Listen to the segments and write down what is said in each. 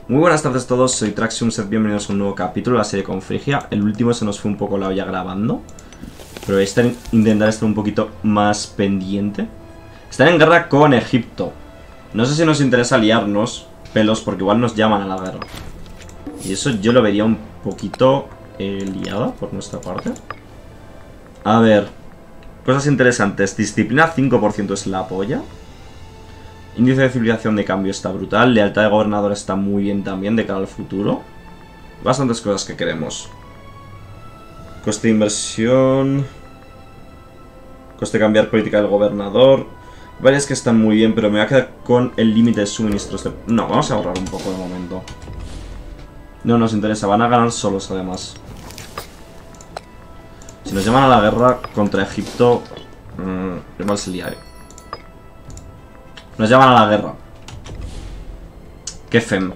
Muy buenas tardes a todos, soy Traxium, sed bienvenidos a un nuevo capítulo de la serie con Frigia. El último se nos fue un poco la olla grabando, pero intentar estar un poquito más pendiente. Están en guerra con Egipto. No sé si nos interesa liarnos pelos porque igual nos llaman a la guerra. Y eso yo lo vería un poquito liada por nuestra parte. A ver, cosas interesantes. Disciplina 5% es la polla. Índice de civilización de cambio está brutal. Lealtad de gobernador está muy bien también de cara al futuro. Bastantes cosas que queremos. Coste de inversión. Coste de cambiar política del gobernador. Varias que están muy bien, pero me voy a quedar con el límite de suministros de... No, vamos a ahorrar un poco de momento. No nos interesa, van a ganar solos además. Si nos llaman a la guerra contra Egipto... igual se lía, Nos llaman a la guerra. Qué fem.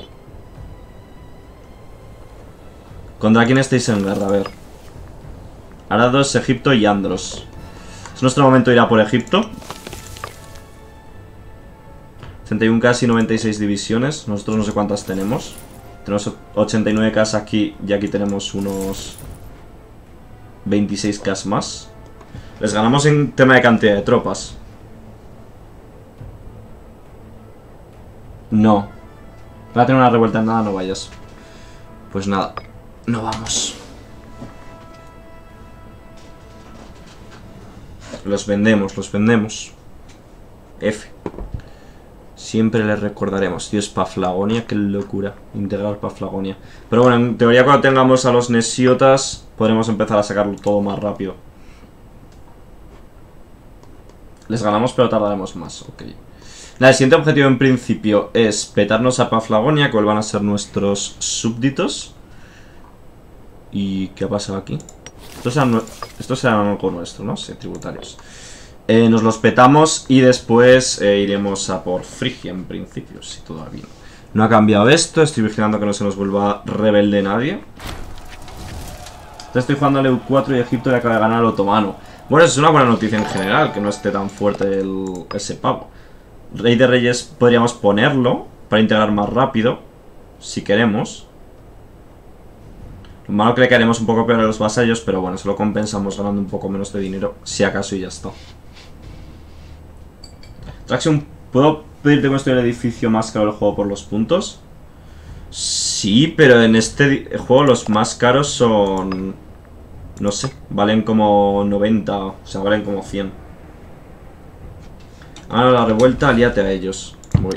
¿Contra quién estáis en guerra? A ver. Arados, Egipto y Andros. Es nuestro momento de ir a por Egipto. 61K y 96 divisiones. Nosotros no sé cuántas tenemos. Tenemos 89K aquí y aquí tenemos unos 26K más. Les ganamos en tema de cantidad de tropas. No. Va a tener una revuelta en nada, no vayas. Pues nada, no vamos. Los vendemos, los vendemos. F. Siempre les recordaremos. Dios, Paflagonia, qué locura. Integrar Paflagonia. Pero bueno, en teoría cuando tengamos a los nesiotas podremos empezar a sacarlo todo más rápido. Les ganamos pero tardaremos más, ok. El siguiente objetivo en principio es petarnos a Paflagonia, que vuelvan a ser nuestros súbditos. ¿Y qué ha pasado aquí? Estos serán algo nuestro, ¿no? Sí, tributarios. Nos los petamos y después iremos a por Frigia en principio, si todo va bien. No ha cambiado esto, estoy vigilando que no se nos vuelva rebelde nadie. Entonces estoy jugando al EU4 y Egipto le acaba de ganar al otomano. Bueno, eso es una buena noticia en general, que no esté tan fuerte ese pavo. Rey de Reyes podríamos ponerlo para integrar más rápido, si queremos. Lo malo que le caeremos un poco peor a los vasallos, pero bueno, se lo compensamos ganando un poco menos de dinero, si acaso, y ya está. Traxium, ¿puedo pedirte que construya el edificio más caro del juego por los puntos? Sí, pero en este juego los más caros son... no sé, valen como 90, o sea, valen como 100. Ahora la revuelta, alíate a ellos. Voy.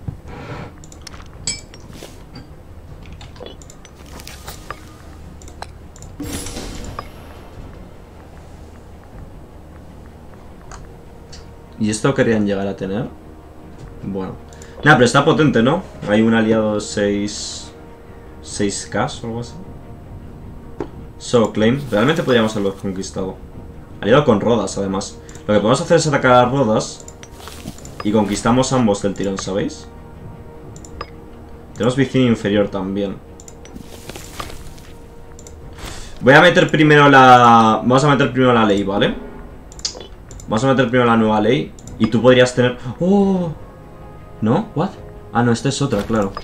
¿Y esto querían llegar a tener? Bueno. Nada, pero está potente, ¿no? Hay un aliado de 6K o algo así. So claim. Realmente podríamos haberlo conquistado. Aliado con Rodas, además. Lo que podemos hacer es atacar a Rodas y conquistamos ambos del tirón, ¿sabéis? Tenemos vicinio inferior también. Voy a meter primero la... Vamos a meter primero la ley, ¿vale? Vamos a meter primero la nueva ley. Y tú podrías tener... ¡Oh! ¿No? ¿What? Ah, no, esta es otra, claro.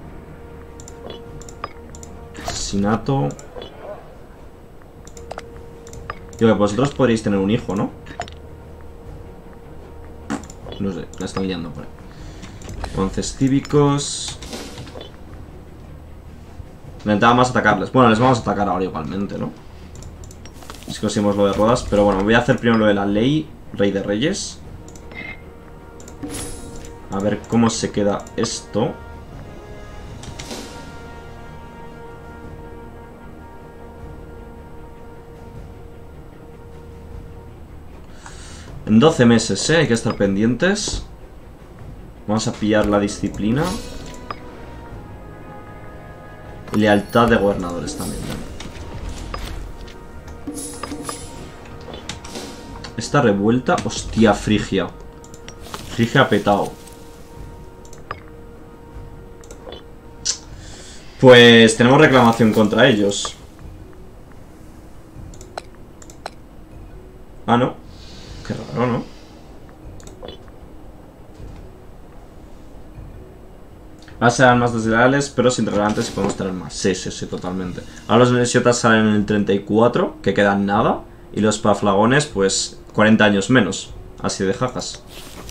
Asesinato. Digo que vosotros podríais tener un hijo, ¿no? No sé, la están liando por ahí. Entonces, cívicos. Intentaba más atacarles. Bueno, les vamos a atacar ahora igualmente, ¿no? Si conseguimos lo de Rodas. Pero bueno, voy a hacer primero lo de la ley. Rey de Reyes. A ver cómo se queda esto. En 12 meses, hay que estar pendientes. Vamos a pillar la disciplina. Y lealtad de gobernadores también, ¿no? Esta revuelta... Hostia, Frigia. Frigia petao. Pues tenemos reclamación contra ellos. Ah, no. Qué raro, ¿no? Ahora serán más desleales, pero sin relevantes y podemos tener más. Sí, totalmente. Ahora los Venesiotas salen en el 34, que quedan nada. Y los Paflagones, pues, 40 años menos. Así de jajas.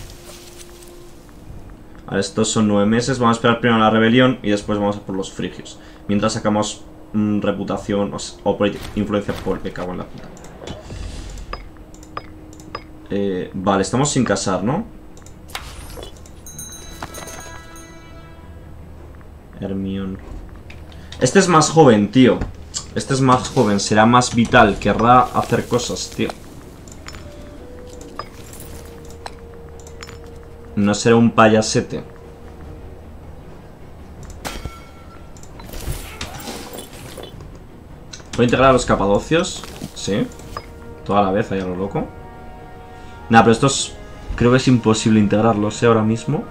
Ahora estos son 9 meses. Vamos a esperar primero a la rebelión y después vamos a por los frigios. Mientras sacamos reputación o influencia por... Me cago en la puta. Vale, estamos sin casar, ¿no? Hermión. Este es más joven, tío. Este es más joven, será más vital. Querrá hacer cosas, tío. No será un payasete. ¿Puedo integrar a los capadocios? Sí. Toda la vez, ahí a lo loco. Nah, pero estos... Creo que es imposible integrarlos, ahora mismo.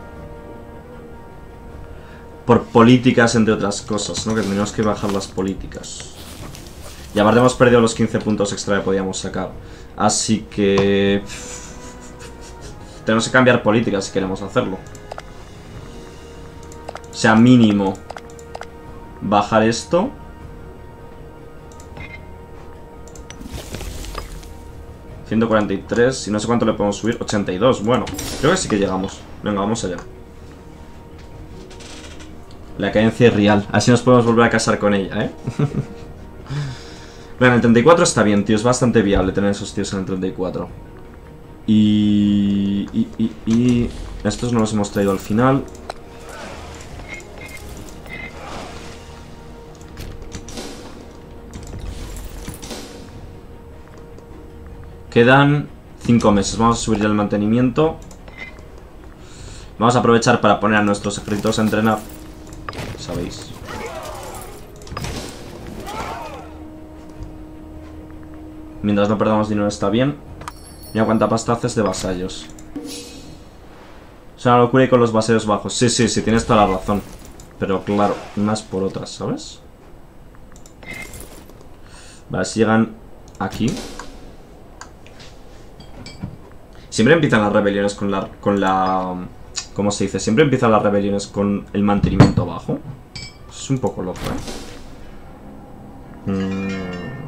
Por políticas, entre otras cosas, ¿no? Que tendríamos que bajar las políticas. Y aparte hemos perdido los 15 puntos extra que podíamos sacar. Así que... Tenemos que cambiar políticas si queremos hacerlo. O sea, mínimo. Bajar esto. $143. Y no sé cuánto le podemos subir. 82. Bueno, creo que sí que llegamos. Venga, vamos allá. La cadencia es real. Así nos podemos volver a casar con ella, ¿eh? Bueno, el 34 está bien, tío. Es bastante viable tener esos tíos en el 34. Y estos no los hemos traído al final. Quedan 5 meses. Vamos a subir ya el mantenimiento. Vamos a aprovechar para poner a nuestros ejércitos a entrenar. ¿Sabéis? Mientras no perdamos dinero está bien. Mira cuánta pasta haces de vasallos. Es una locura y con los vasallos bajos. Sí, tienes toda la razón. Pero claro, unas por otras, ¿sabes? Vale, si llegan aquí. Siempre empiezan las rebeliones con la... ¿Cómo se dice? Siempre empiezan las rebeliones con el mantenimiento bajo. Es un poco loco, ¿eh?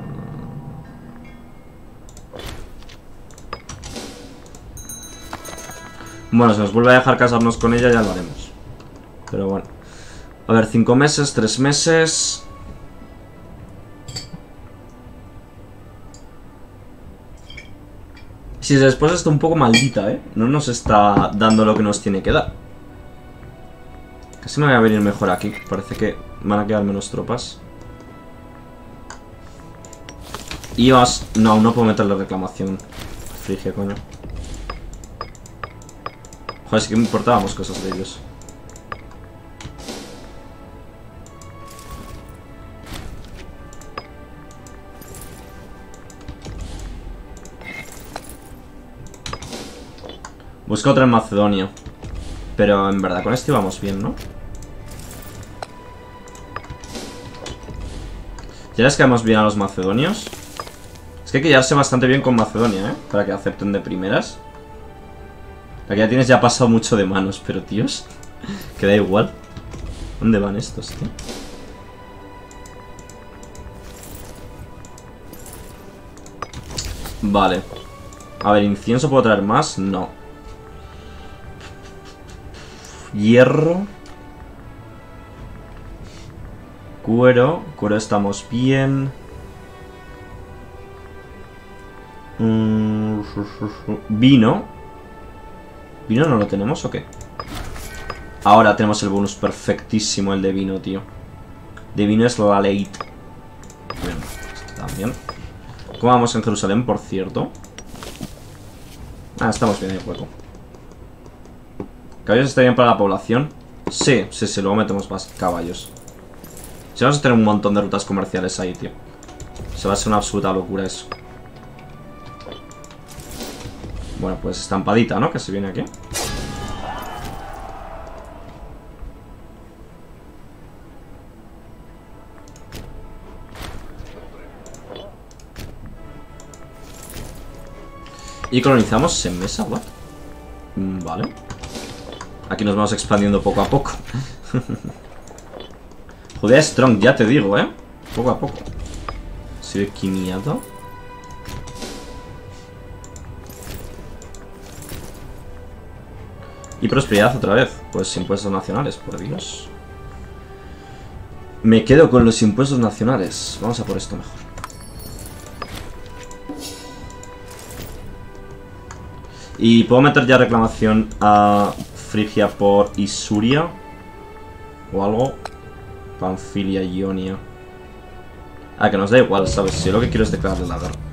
Bueno, si nos vuelve a dejar casarnos con ella ya lo haremos. Pero bueno. A ver, 5 meses, 3 meses... Si después está un poco maldita, ¿eh? No nos está dando lo que nos tiene que dar. Casi me voy a venir mejor aquí. Parece que van a quedar menos tropas. Y vas... No, no puedo meter la reclamación. Frigia, coño. Joder, sí que me importábamos cosas de ellos. Busca otra en Macedonia. Pero en verdad con este íbamos bien, ¿no? ¿Ya les caemos bien a los macedonios? Es que hay que llevarse bastante bien con Macedonia, ¿eh? Para que acepten de primeras. Aquí ya tienes ya pasado mucho de manos, pero tíos, que da igual. ¿Dónde van estos, tío? Vale. A ver, ¿incienso puedo traer más? No. Hierro. Cuero. Cuero estamos bien. Vino. ¿Vino no lo tenemos o qué? Ahora tenemos el bonus perfectísimo, el de vino, tío. De vino es la ley. Bien, esto también. ¿Cómo vamos en Jerusalén, por cierto? Ah, estamos bien, hay hueco. ¿Caballos está bien para la población? Sí, luego metemos más caballos. Si vamos a tener un montón de rutas comerciales ahí, tío. Se va a ser una absoluta locura eso. Bueno, pues estampadita, ¿no? Que se viene aquí. Y colonizamos en mesa, ¿what? Vale. Aquí nos vamos expandiendo poco a poco. Judea Strong, ya te digo, poco a poco. Sigue quimiado. Y prosperidad otra vez. Pues impuestos nacionales, por Dios. Me quedo con los impuestos nacionales. Vamos a por esto mejor. Y puedo meter ya reclamación a Frigia por Isuria. O algo. Panfilia, Ionia. Ah, que nos da igual, ¿sabes? Si yo lo que quiero es declararle la guerra.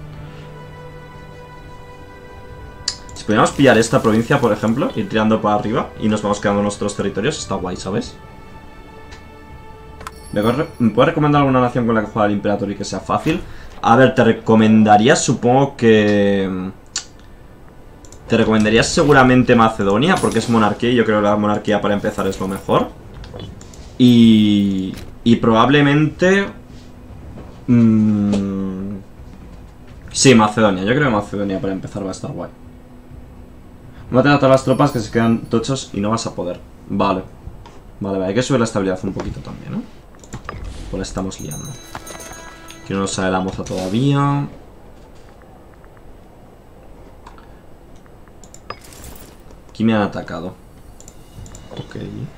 Si pudiéramos pillar esta provincia, por ejemplo, ir tirando para arriba y nos vamos quedando nuestros territorios, está guay, ¿sabes? ¿Me puedes recomendar alguna nación con la que juega el Imperator y que sea fácil? A ver, te recomendaría, supongo que... Te recomendaría seguramente Macedonia, porque es monarquía y yo creo que la monarquía para empezar es lo mejor. Y probablemente... Sí, Macedonia. Yo creo que Macedonia para empezar va a estar guay. Voy a tener a todas las tropas que se quedan tochos y no vas a poder. Vale. Vale, hay que subir la estabilidad un poquito también, ¿no? Pues la estamos liando. Aquí no nos sale la moza todavía. Aquí me han atacado. Ok.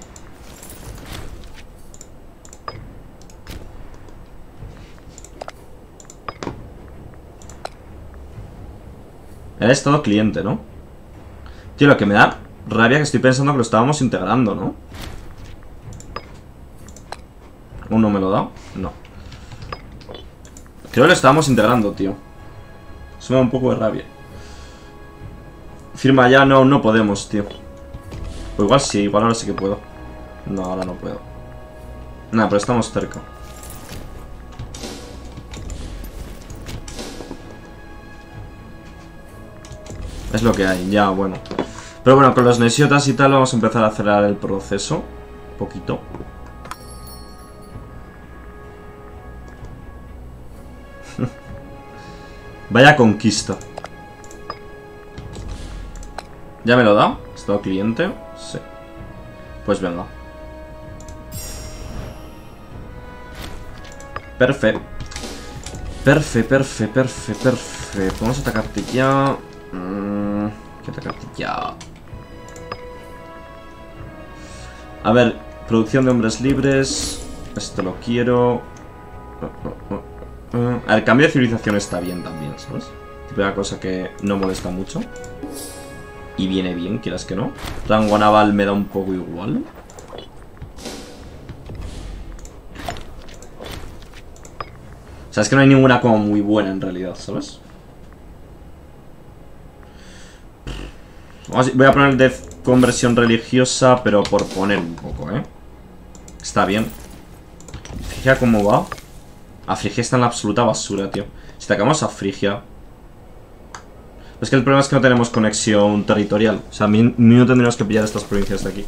Era estado cliente, ¿no? Tío, lo que me da rabia que estoy pensando que lo estábamos integrando, ¿no? ¿Uno me lo da? No. Creo que lo estábamos integrando, tío. Eso me da un poco de rabia. Firma ya, no, no podemos, tío. O igual sí, igual ahora sí que puedo. No, ahora no puedo. Nada, pero estamos cerca. Es lo que hay, ya, bueno. Pero bueno, con los nesiotas y tal vamos a empezar a acelerar el proceso. Un poquito. Vaya conquista. ¿Ya me lo da? ¿Estado cliente? Sí. Pues venga. Perfecto. Perfecto. Vamos a atacarte ya. Que atacarte ya. A ver, producción de hombres libres. Esto lo quiero. A ver, cambio de civilización está bien también, ¿sabes? Típica cosa que no molesta mucho. Y viene bien, quieras que no. Rango naval me da un poco igual. O sea, es que no hay ninguna como muy buena en realidad, ¿sabes? Voy a poner de conversión religiosa, pero por poner un poco, ¿eh? Está bien. Frigia, ¿cómo va? A Frigia está en la absoluta basura, tío. Si atacamos a Frigia... Es que el problema es que no tenemos conexión territorial. O sea, mínimo tendríamos que pillar estas provincias de aquí.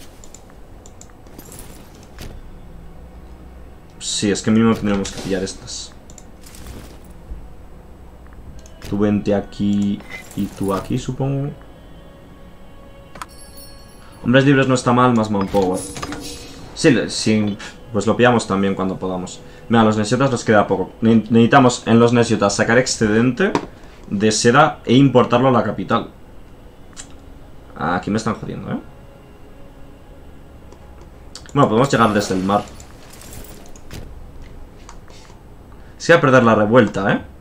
Sí, es que mínimo tendríamos que pillar estas. Tú vente aquí y tú aquí, supongo. Hombres libres no está mal, más manpower. Sí, pues lo pillamos también cuando podamos. Mira, a los nesiotas nos queda poco. Necesitamos en los nesiotas sacar excedente de seda e importarlo a la capital. Aquí me están jodiendo, ¿eh? Bueno, podemos llegar desde el mar. Se va a perder la revuelta, ¿eh?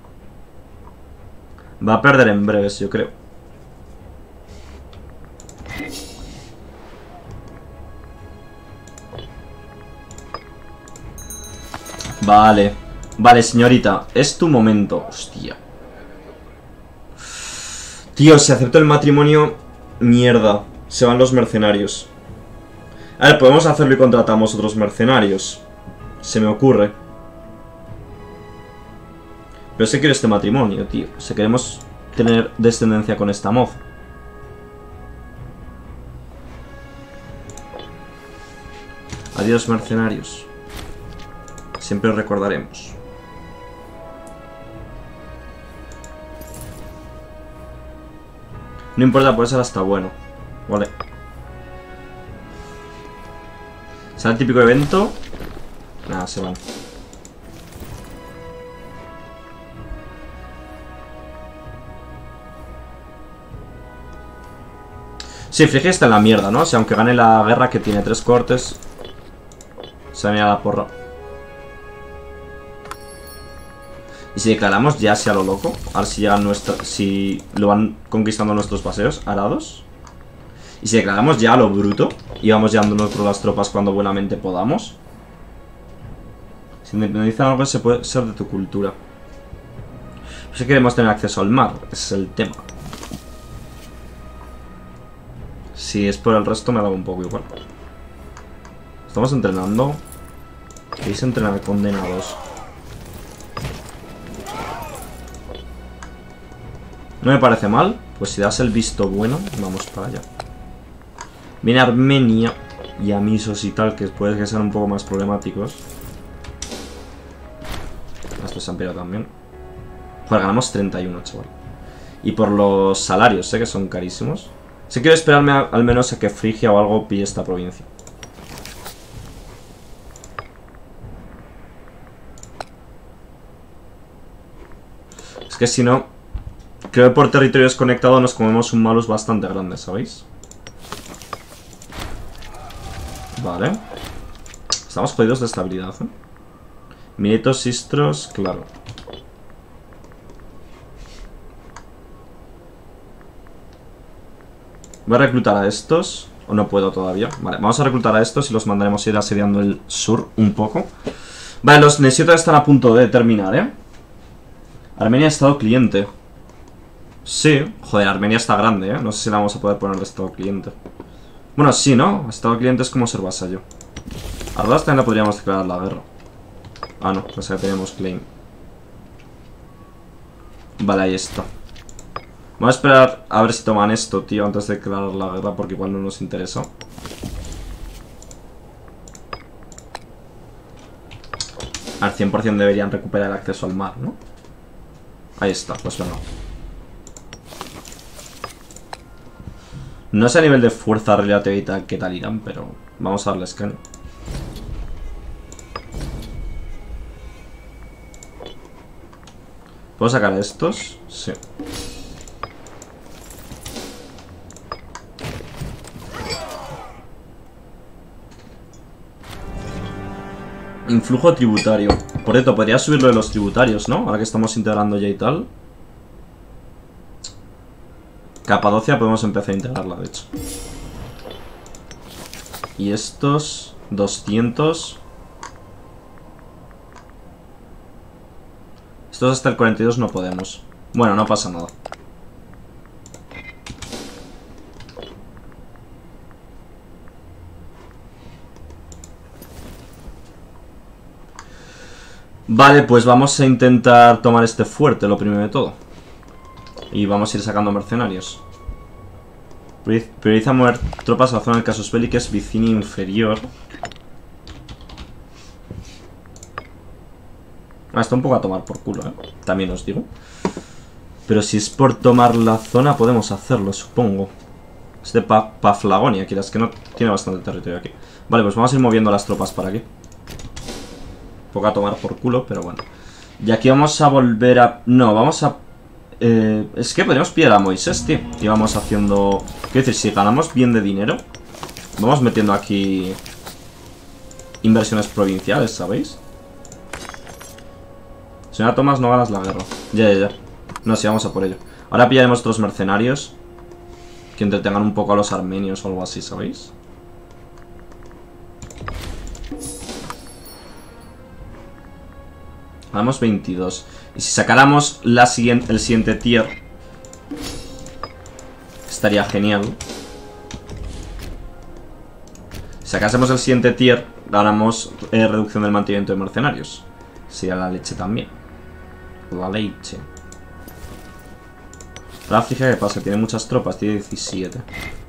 Va a perder en breves, yo creo. Vale. Vale, señorita. Es tu momento. Hostia. Tío, si acepto el matrimonio... Mierda. Se van los mercenarios. A ver, podemos hacerlo y contratamos otros mercenarios. Se me ocurre. Pero es que quiero este matrimonio, tío. O sea, queremos tener descendencia con esta moza. Adiós, mercenarios. Siempre os recordaremos. No importa, puede ser hasta bueno. Vale. ¿Será el típico evento? Nada, se van. Sí, Frigia está en la mierda, ¿no? O sea, aunque gane la guerra que tiene 3 cortes, se va a ir a la porra. Y si declaramos ya sea lo loco, a ver si llegan si lo van conquistando nuestros paseos arados. Y si declaramos ya a lo bruto y vamos llevándonos por las tropas cuando buenamente podamos. Si independizan algo se puede ser de tu cultura. Pues si queremos tener acceso al mar, ese es el tema. Si es por el resto me da un poco igual. Estamos entrenando. ¿Queréis entrenar condenados? No me parece mal. Pues si das el visto bueno, vamos para allá. Viene Armenia y Amisos y tal, que puede que sean un poco más problemáticos. Esto se han pillado también. Joder, ganamos 31, chaval. Y por los salarios, sé que son carísimos. Sí quiero esperarme al menos a que Frigia o algo pille esta provincia. Es que si no, creo que por territorio desconectado nos comemos un malus bastante grande, ¿sabéis? Vale. Estamos jodidos de estabilidad, ¿eh? Miletos, Sistros, claro. Voy a reclutar a estos. O no puedo todavía. Vale, vamos a reclutar a estos y los mandaremos a ir asediando el sur un poco. Vale, los Nesiotas están a punto de terminar, ¿eh? Armenia ha estado cliente. Sí, joder, Armenia está grande, ¿eh? No sé si la vamos a poder poner de estado cliente. Bueno, sí, ¿no? Estado cliente es como ser vasallo. A Ardas también le podríamos declarar la guerra. Ah, no, pues ya tenemos claim. Vale, ahí está. Vamos a esperar a ver si toman esto, tío, antes de declarar la guerra, porque igual no nos interesa. Al 100% deberían recuperar el acceso al mar, ¿no? Ahí está, pues venga. No sé a nivel de fuerza relativa y tal qué tal irán, pero vamos a darles caña. ¿Puedo sacar a estos? Sí. Influjo tributario. Por cierto, podría subir lo de los tributarios, ¿no? Ahora que estamos integrando ya y tal. Capadocia podemos empezar a integrarla, de hecho. Y estos... 200... Estos hasta el 42 no podemos. Bueno, no pasa nada. Vale, pues vamos a intentar tomar este fuerte, lo primero de todo. Y vamos a ir sacando mercenarios. Prioriza mover tropas a la zona del casus belli, que es Vicini inferior. Ah, está un poco a tomar por culo, ¿eh? También os digo. Pero si es por tomar la zona, podemos hacerlo, supongo. Es de Paflagonia, quieras que no, tiene bastante territorio aquí. Vale, pues vamos a ir moviendo las tropas para aquí. Poco a tomar por culo, pero bueno. Y aquí vamos a volver a... No, vamos a... es que podemos pillar a Moisés, tío. Y vamos haciendo... Quiero decir, si ganamos bien de dinero, vamos metiendo aquí inversiones provinciales, ¿sabéis? Señora Tomás, no ganas la guerra. Ya. No, sí, vamos a por ello. Ahora pillaremos otros mercenarios que entretengan un poco a los armenios o algo así, ¿sabéis? Ganamos 22. Y si sacáramos el siguiente tier, estaría genial. Si sacásemos el siguiente tier, ganamos reducción del mantenimiento de mercenarios. Sería la leche también. La leche. Ahora fíjate qué pasa, tiene muchas tropas, tiene 17.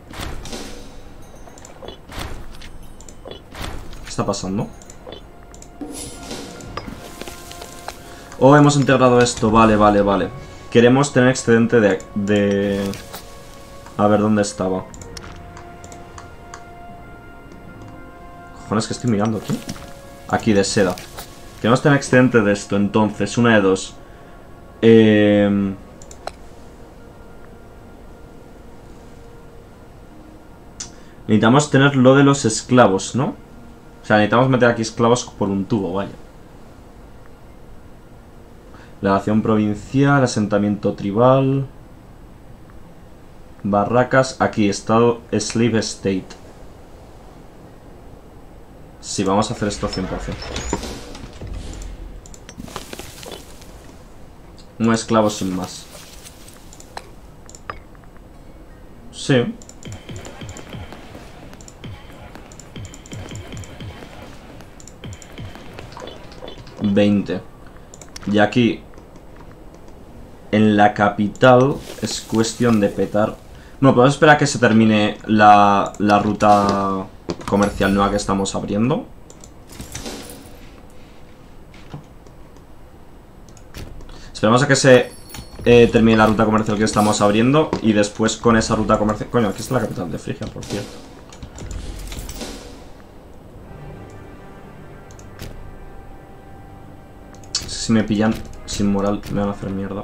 ¿Qué está pasando? Oh, hemos integrado esto, vale. Queremos tener excedente de... A ver, ¿dónde estaba? cojones que estoy mirando aquí? Aquí, de seda. Queremos tener excedente de esto, entonces, una de dos. Necesitamos tener lo de los esclavos, ¿no? O sea, necesitamos meter aquí esclavos por un tubo, vaya. Legación provincial, asentamiento tribal. Barracas, aquí, estado Slave State. Sí, vamos a hacer esto 100%. Un esclavo sin más. Sí. $20. Y aquí, en la capital, es cuestión de petar. Bueno, podemos esperar a que se termine la ruta comercial nueva que estamos abriendo. Esperamos a que se termine la ruta comercial que estamos abriendo. Y después con esa ruta comercial... Coño, aquí está la capital de Frigia, por cierto. Si me pillan sin moral me van a hacer mierda.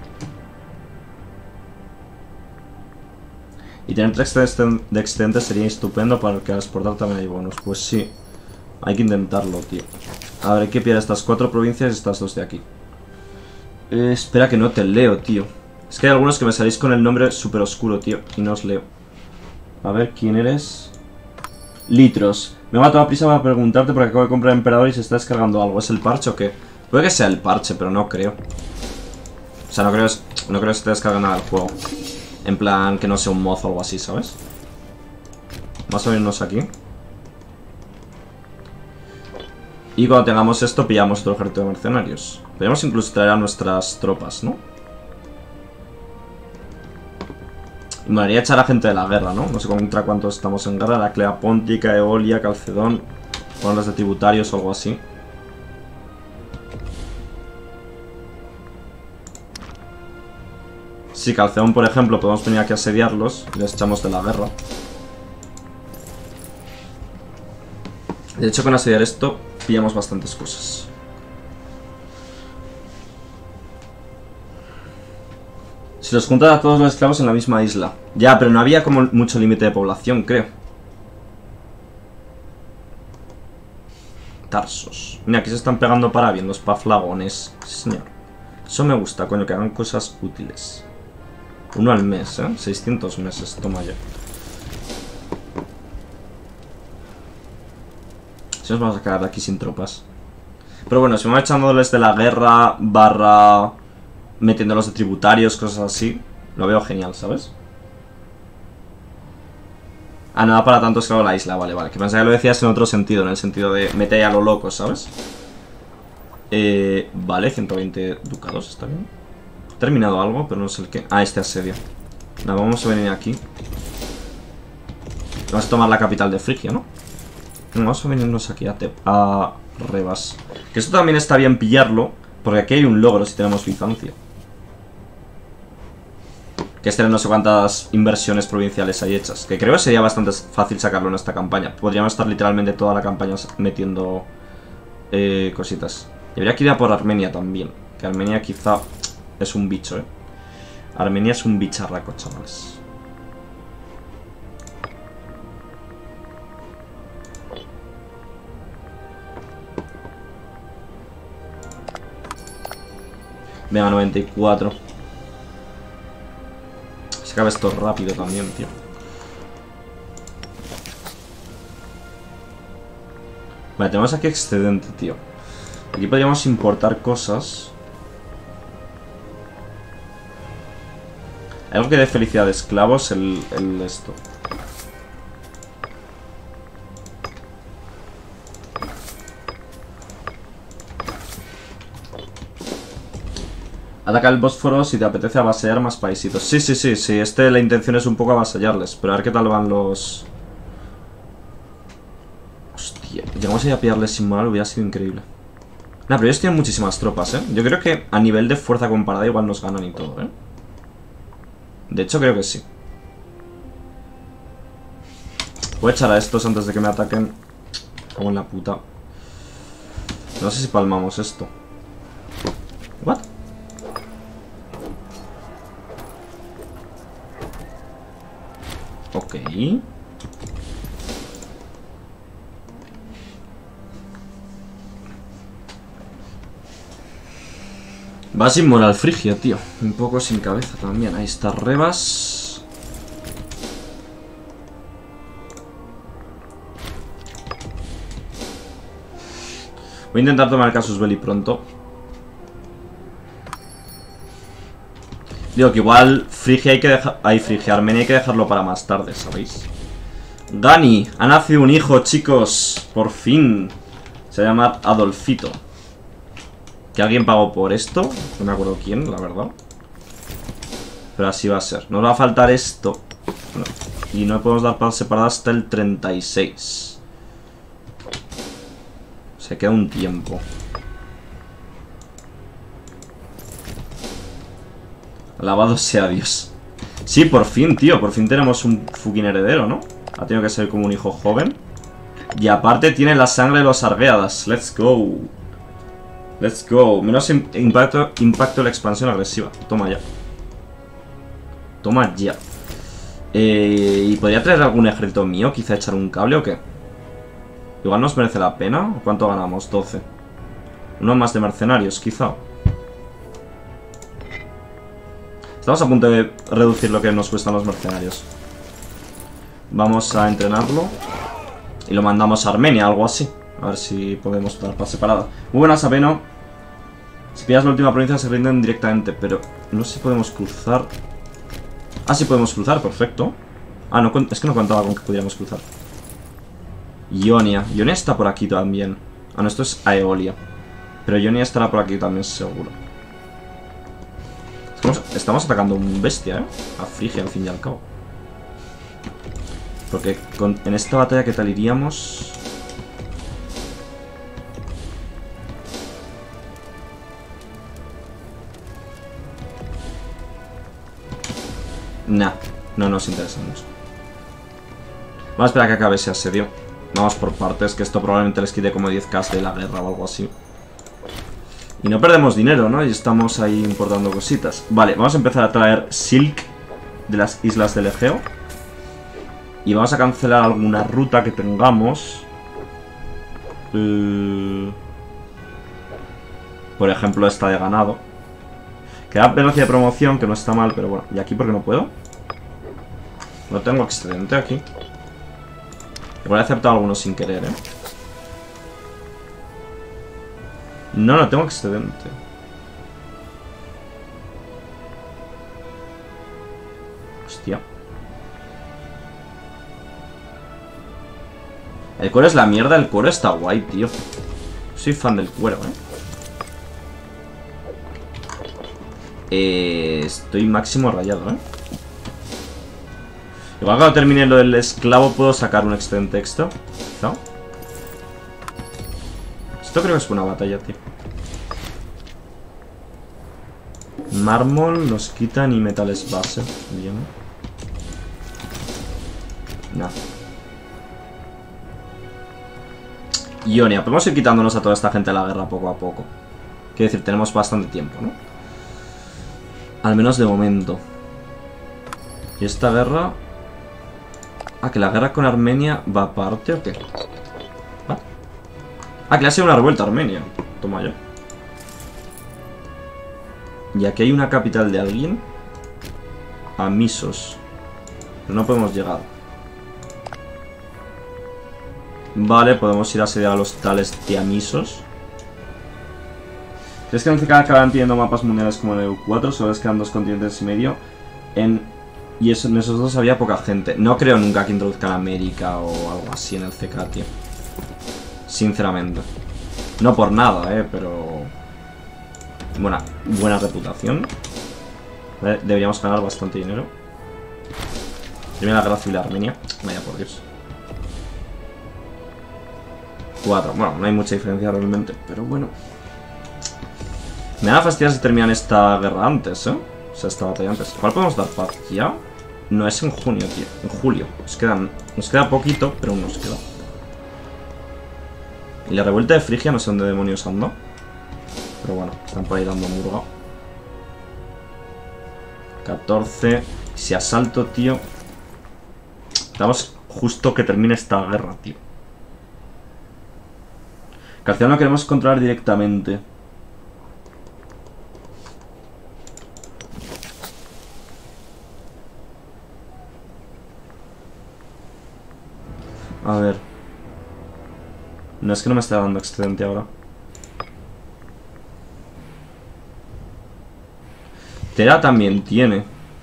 Y tener 3 de excedente sería estupendo para que al exportar también hay bonos. Pues sí, hay que intentarlo, tío. A ver, hay que pillar estas 4 provincias y estas 2 de aquí. Espera que no te leo, tío. Es que hay algunos que me salís con el nombre súper oscuro, tío, y no os leo. A ver, ¿quién eres? Litros. Me va a tomar prisa para preguntarte porque acabo de comprar Emperador y se está descargando algo. ¿Es el parche o qué? Puede que sea el parche, pero no creo. O sea, no creo que se te descargue nada del juego. En plan, que no sea un mod o algo así, ¿sabes? Vamos a venirnos aquí. Y cuando tengamos esto, pillamos otro ejército de mercenarios. Podríamos incluso traer a nuestras tropas, ¿no? Y me molaría echar a gente de la guerra, ¿no? No sé contra cuántos estamos en guerra. La Clea Póntica, Eolia, Calcedón. Ponerlas de tributarios o algo así. Sí, Calcedón, por ejemplo, podemos venir aquí a asediarlos y les echamos de la guerra. De hecho, con asediar esto, pillamos bastantes cosas. Si los juntas a todos los esclavos en la misma isla. Ya, pero no había como mucho límite de población, creo. Tarsos. Mira, aquí se están pegando para bien los paflagones. Sí, señor. Eso me gusta, coño, que hagan cosas útiles. 1 al mes, 600 meses, toma ya. Si nos vamos a quedar de aquí sin tropas. Pero bueno, si vamos echándoles de la guerra, barra metiéndolos de tributarios, cosas así, lo veo genial, ¿sabes? Ah, no da para tanto esclavo la isla, vale, vale. Que pensaba que lo decías en otro sentido, en el sentido de meter a lo loco, ¿sabes? Vale, 120 ducados, está bien. He terminado algo, pero no sé el qué. Ah, este asedio. Nada, vamos a venir aquí. Vamos a tomar la capital de Frigia, ¿no? Vamos a venirnos aquí a Rebas. Que esto también está bien pillarlo, porque aquí hay un logro si tenemos Bizancia. Que este no sé cuántas inversiones provinciales hay hechas. Que creo que sería bastante fácil sacarlo en esta campaña. Podríamos estar literalmente toda la campaña metiendo cositas. Y habría que ir a por Armenia también. Que Armenia quizá es un bicho, Armenia es un bicharraco, chavales. Venga, 94. Se acaba esto rápido también, tío. Vale, tenemos aquí excedente, tío. Aquí podríamos importar cosas. Algo que dé felicidad de esclavos, el esto. Ataca el Bósforo si te apetece avasallar más paisitos. Sí, sí, sí, sí. La intención es un poco avasallarles. Pero a ver qué tal van los... Hostia, llegamos a ir a pillarles sin moral, hubiera sido increíble. Nah, pero ellos tienen muchísimas tropas, Yo creo que a nivel de fuerza comparada igual nos ganan y todo, De hecho, creo que sí. Voy a echar a estos antes de que me ataquen. Cago en la puta. No sé si palmamos esto. ¿What? Ok. Va sin moral Frigia, tío. Un poco sin cabeza también. Ahí está Rebas. Voy a intentar tomar el Casus Belli pronto. Digo que igual Frigia hay que dejar... Ay, Frigia, Armenia hay que dejarlo para más tarde, ¿sabéis? Gani, ha nacido un hijo, chicos. Por fin. Se llama Adolfito. Que alguien pagó por esto. No me acuerdo quién, la verdad. Pero así va a ser. Nos va a faltar esto. Bueno, y no podemos dar para separar hasta el 36. Se queda un tiempo. Alabado sea Dios. Sí, por fin, tío. Por fin tenemos un fucking heredero, ¿no? Ha tenido que ser como un hijo joven. Y aparte tiene la sangre de los Argeadas. Let's go. Let's go. Menos impacto de la expansión agresiva. Toma ya. Toma ya. ¿Y podría traer algún ejército mío? Quizá echar un cable o qué. Igual nos merece la pena. ¿Cuánto ganamos? 12. Uno más de mercenarios, quizá. Estamos a punto de reducir lo que nos cuestan los mercenarios. Vamos a entrenarlo. Y lo mandamos a Armenia, algo así. A ver si podemos dar para separado. Muy buenas, Aveno. Si pillas la última provincia se rinden directamente. Pero no sé si podemos cruzar. Ah, sí podemos cruzar, perfecto. Ah, no, es que no contaba con que pudiéramos cruzar. Ionia. Ionia está por aquí también. Ah, no, esto es Aeolia. Pero Ionia estará por aquí también, seguro. Estamos atacando un bestia, ¿eh? A Frigia, al fin y al cabo. Porque en esta batalla, ¿qué tal iríamos? Nah, no nos interesa mucho. Vamos a esperar a que acabe ese asedio. Vamos por partes, que esto probablemente les quite como 10k de la guerra o algo así. Y no perdemos dinero, ¿no? Y estamos ahí importando cositas. Vale, vamos a empezar a traer Silk de las islas del Egeo. Y vamos a cancelar alguna ruta que tengamos. Por ejemplo, esta de ganado. Que da velocidad de promoción, que no está mal, pero bueno. ¿Y aquí por qué no puedo? No tengo excedente aquí. Igual he aceptado algunos sin querer, ¿eh? No tengo excedente. Hostia. El cuero es la mierda, el cuero está guay, tío. Soy fan del cuero, estoy máximo rayado, Igual cuando termine lo del esclavo puedo sacar un excedente extra. ¿No? Esto creo que es una batalla, tío. Mármol nos quitan y metales base. Bien. Nada. Ionia, podemos ir quitándonos a toda esta gente de la guerra poco a poco. Quiero decir, tenemos bastante tiempo, ¿no? Al menos de momento. ¿Y esta guerra? Ah, que la guerra con Armenia va aparte o qué. ¿Va? Ah, que le ha sido una revuelta a Armenia. Toma ya. Y aquí hay una capital de alguien. A Misos. Pero no podemos llegar. Vale, podemos ir a asediar a los tales Tiamisos. ¿Crees que en el CK acaban pidiendo mapas mundiales como en el EU4? Solo les quedan 2 continentes y medio. Y en esos dos había poca gente. No creo nunca que introduzcan América o algo así en el CK, tío. Sinceramente. No por nada, pero... Buena reputación. Vale, deberíamos ganar bastante dinero. Primera guerra civil de Armenia. Vaya por Dios. 4. Bueno, no hay mucha diferencia realmente, pero bueno. Me da fastidiar si terminan esta guerra antes, O sea, esta batalla antes. ¿Cuál podemos dar paz? ¿Ya? No, es en junio, tío. En julio. Nos queda poquito, pero aún nos queda. Y la revuelta de Frigia no sé dónde demonios ando. Pero bueno, están por ahí dando murga. 14. Si asalto, tío. Estamos justo que termine esta guerra, tío. Carcel no queremos controlar directamente. A ver. No es que no me esté dando excedente ahora. Tera también tiene.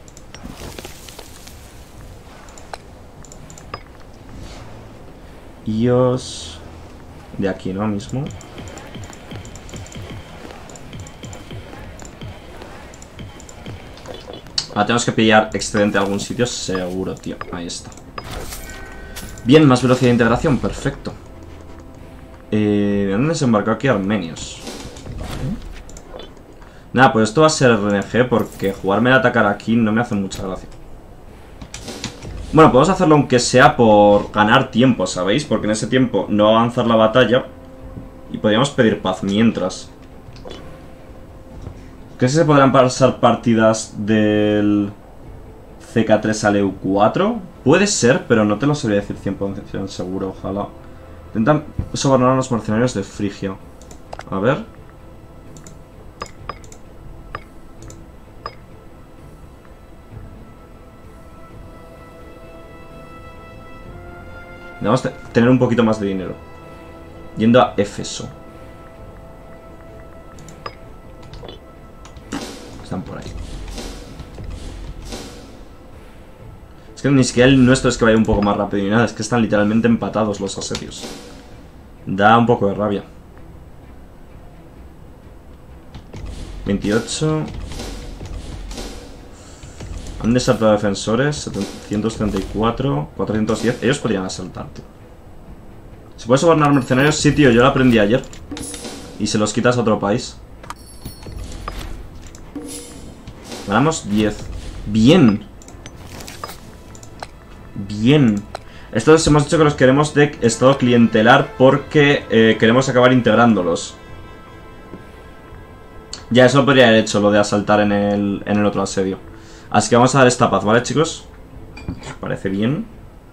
Ios. De aquí, ¿no? Mismo. Ahora tenemos que pillar excedente a algún sitio, seguro, tío. Ahí está. Bien, más velocidad de integración, perfecto. ¿Dónde desembarcó aquí armenios? Vale. Nada, pues esto va a ser RNG porque jugarme a atacar aquí no me hace mucha gracia. Bueno, podemos hacerlo aunque sea por ganar tiempo, ¿sabéis? Porque en ese tiempo no va a avanzar la batalla y podríamos pedir paz mientras. ¿Crees que se podrán pasar partidas del CK3 al EU4? Puede ser, pero no te lo sabría decir 100% seguro, ojalá. Intentan sobornar a los mercenarios de Frigia. A ver. Debemos tener un poquito más de dinero. Yendo a Éfeso. Están por ahí. Es que ni siquiera el nuestro es que vaya un poco más rápido ni nada. Es que están literalmente empatados los asedios. Da un poco de rabia. 28. Han desaltado defensores. 734. 410. Ellos podrían asaltar, tío. ¿Se puede sobornar mercenarios? Sí, tío. Yo lo aprendí ayer. Y se los quitas a otro país. Ganamos 10. Bien. Bien. Estos hemos dicho que los queremos de estado clientelar porque queremos acabar integrándolos. Ya, eso lo podría haber hecho, lo de asaltar en el otro asedio. Así que vamos a dar esta paz, ¿vale, chicos? ¿Os parece bien?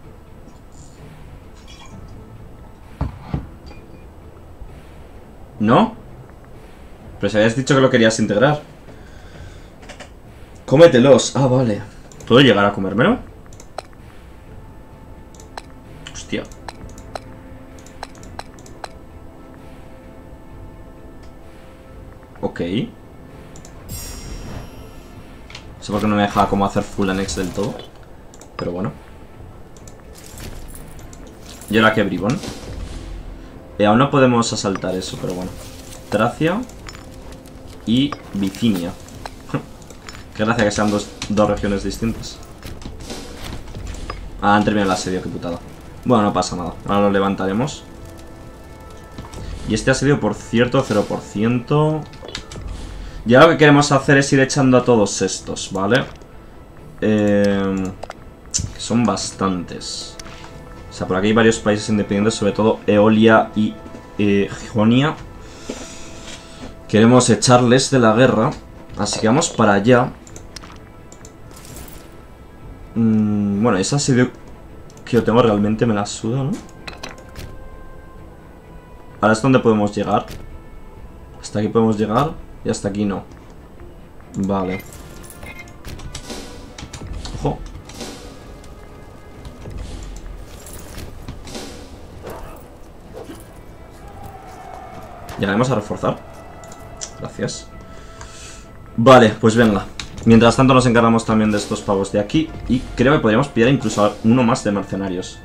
¿No? Pero si habías dicho que lo querías integrar. Cómetelos. Ah, vale. ¿Puedo llegar a comérmelo? Hostia. Ok. No sé por qué no me deja como hacer full annex del todo. Pero bueno. Y ahora que Bribón. Aún no podemos asaltar eso, pero bueno. Tracia y Bicinia. Qué gracia que sean dos regiones distintas. Ah, han terminado el asedio, qué putada. Bueno, no pasa nada. Ahora lo levantaremos. Y este asedio, por cierto, 0%. Y ahora lo que queremos hacer es ir echando a todos estos, ¿vale? Que son bastantes. O sea, por aquí hay varios países independientes, sobre todo Eolia y Jonia. Queremos echarles de la guerra. Así que vamos para allá. Bueno, ese asedio que yo tengo realmente me la suda, ¿no? Ahora es donde podemos llegar. Hasta aquí podemos llegar y hasta aquí no. Vale. Ojo. Llegaremos a reforzar. Gracias. Vale, pues venga. Mientras tanto nos encargamos también de estos pavos de aquí. Y creo que podríamos pillar incluso uno más de mercenarios.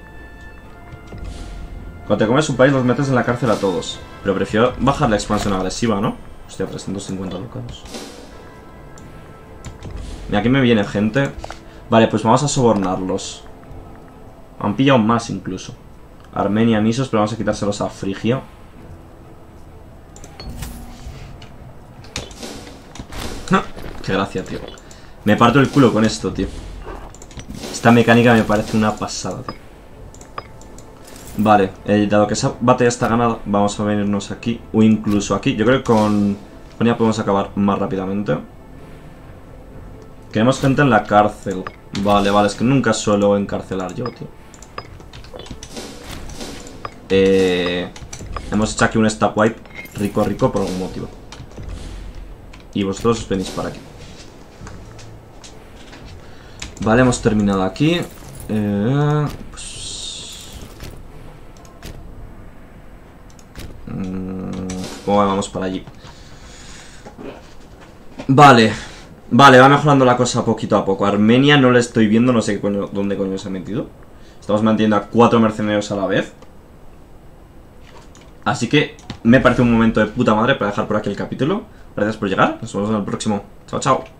Cuando te comes un país los metes en la cárcel a todos. Pero prefiero bajar la expansión agresiva, ¿no? Hostia, 350 ducados. Mira, aquí me viene gente. Vale, pues vamos a sobornarlos. Han pillado más incluso. Armenia, Nisos, pero vamos a quitárselos a Frigia. Qué gracia, tío. Me parto el culo con esto, tío. Esta mecánica me parece una pasada, tío. Vale, dado que esa batalla está ganada, vamos a venirnos aquí, o incluso aquí. Yo creo que con ella podemos acabar más rápidamente. Queremos gente en la cárcel. Vale, vale, es que nunca suelo encarcelar yo, tío. Hemos hecho aquí un stack wipe rico, rico por algún motivo. Y vosotros os venís para aquí. Vale, hemos terminado aquí. Vamos para allí. Vale. Vale, va mejorando la cosa poquito a poco. Armenia no le estoy viendo, no sé qué coño, dónde coño se ha metido. Estamos manteniendo a 4 mercenarios a la vez. Así que me parece un momento de puta madre para dejar por aquí el capítulo. Gracias por llegar, nos vemos en el próximo. Chao, chao.